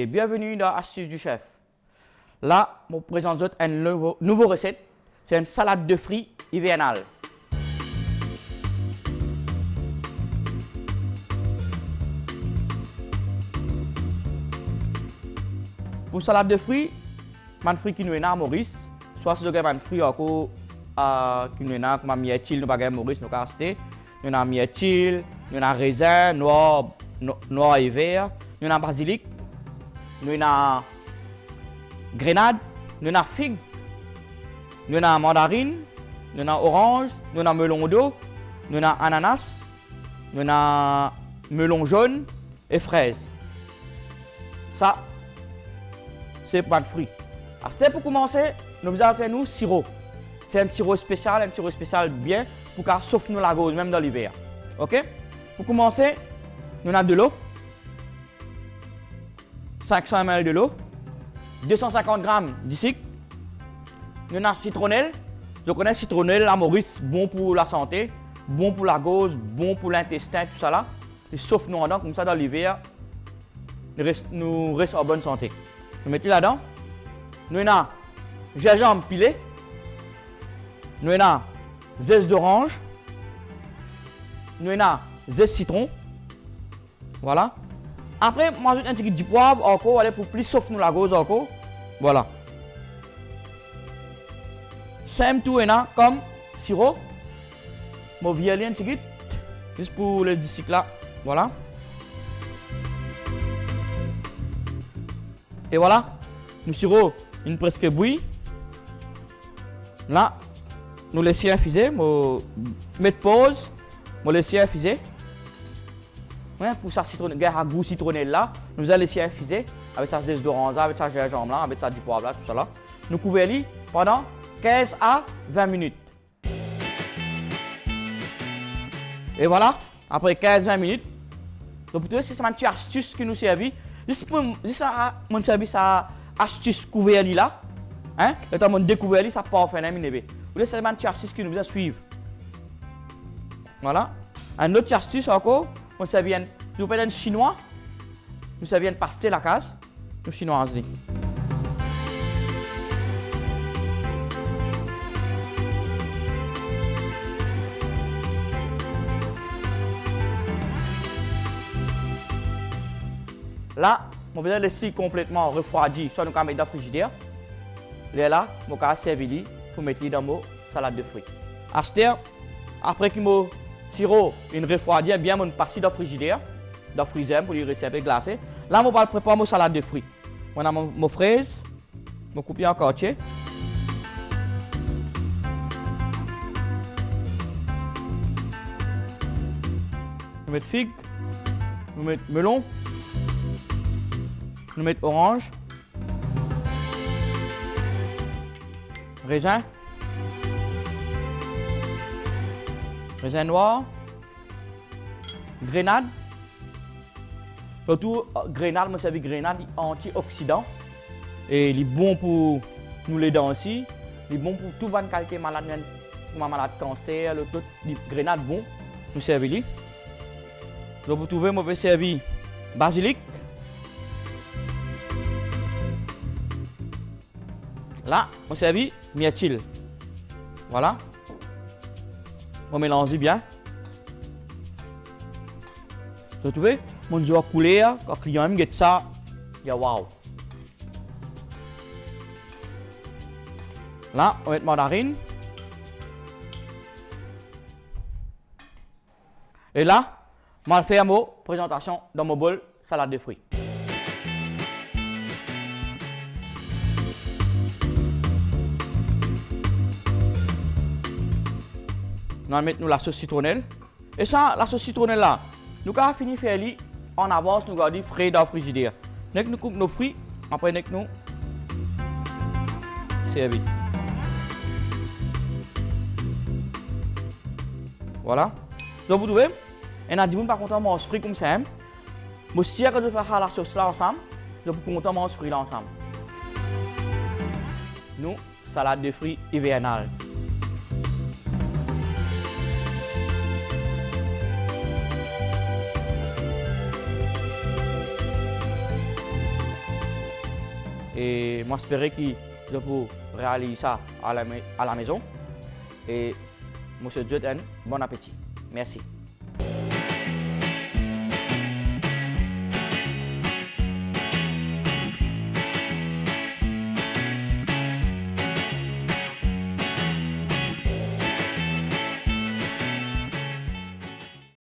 bienvenue dans Astuces du Chef. Là, je vous présente une nouvelle recette. C'est une salade de fruits hivernale. Pour salade de fruits, je fruits qui nous est à Maurice. Soit si vous avez un fruit encore qui nous est à comme myrtille, nous avons Maurice, nous avons acheté. Nous avons myrtille, nous avons raisin, noir et vert, nous avons basilic, nous avons grenade, nous avons figue, nous avons mandarine, nous avons orange, nous avons melon d'eau, nous avons ananas, nous avons melon jaune et fraise. Ça, c'est pas de fruits. Pour commencer, nous allons faire nous sirop. C'est un sirop spécial bien pour qu'à souffle nous la gauche, même dans l'hiver. Ok? Pour commencer, nous avons de l'eau, 500 ml de l'eau, 250 g de sucre, nous avons citronnelle. Je connais citronnelle à Maurice, bon pour la santé, bon pour la gauche, bon pour l'intestin, tout ça là. Et sauf nous dedans, comme ça dans l'hiver, nous restons en bonne santé. Nous mettons là-dedans. Nous avons gingembre pilé. Nous avons zeste d'orange. Nous avons zeste citron. Voilà. Après, moi j'ajoute un petit peu de poivre encore, pour plus sauf nous la gauche encore. Voilà. Simple tout comme sirop. Je vais virer un petit peu, juste pour le disque là. Voilà. Et voilà, le sirop il presque bouilli. Là, nous laissons infuser, mettre pause, nous laissons infuser. Ouais, pour ça, goût citronnelle là, nous allons laisser infuser avec sa zeste d'orange, avec sa gingembre là, avec sa du poivre là, tout ça là. Nous couvrons pendant 15 à 20 minutes. Et voilà, après 15-20 minutes, donc c'est une petite astuce qui nous servit. Juste pour mon service à astuce couvert là, hein, et quand on découvert ça part faire un minute. Vous laissez une petite astuce qui nous a suivre. Voilà. Un autre astuce encore, on servit nous prenons un chinois, nous servit un pastel à case, nous chinois aussi. Là, on va laisser complètement refroidi, soit nous mettre dans le frigidaire. Là, on va servir pour mettre dans mon salade de fruits. Après que mon sirop est refroidi, bien on passe dans le frigidaire, dans le freezer pour lui rester glacé. Là, on va préparer mon salade de fruits. On a mon fraise, mon coupé en quartier. On met figue, on met melon. Nous mettons orange, raisin, raisin noir, grenade. Surtout, grenade, moi, c'est grenade antioxydant. Et il est bon pour nous les dents aussi. Il est bon pour toute bonne qualité malade, malade cancer, le tout. Grenade bon, nous servir. Donc, vous trouvez, moi, je vais servir basilic. Là, on servit myrtille. Voilà. On mélange bien. Vous trouvez, mon jour coulé, quand le client aime ça, il y a wow. Là, on met mandarine. Et là, on va faire une présentation dans mon bol salade de fruits. Nous allons mettre la sauce citronnelle. Et ça, la sauce citronnelle là, nous avons fini de faire en avance, nous allons frais dans le frigidaire. Nous coupons nos fruits, après nous servir. Voilà. Donc vous trouvez, on a dit que nous ne sommes pas manger fruits comme ça. Mais si on veut faire la sauce là ensemble, nous sommes contents de manger fruits là ensemble. Nous, salade de fruits hivernale. Et moi, j'espère que je peux réaliser ça à la maison. Et monsieur Jordan, bon appétit. Merci.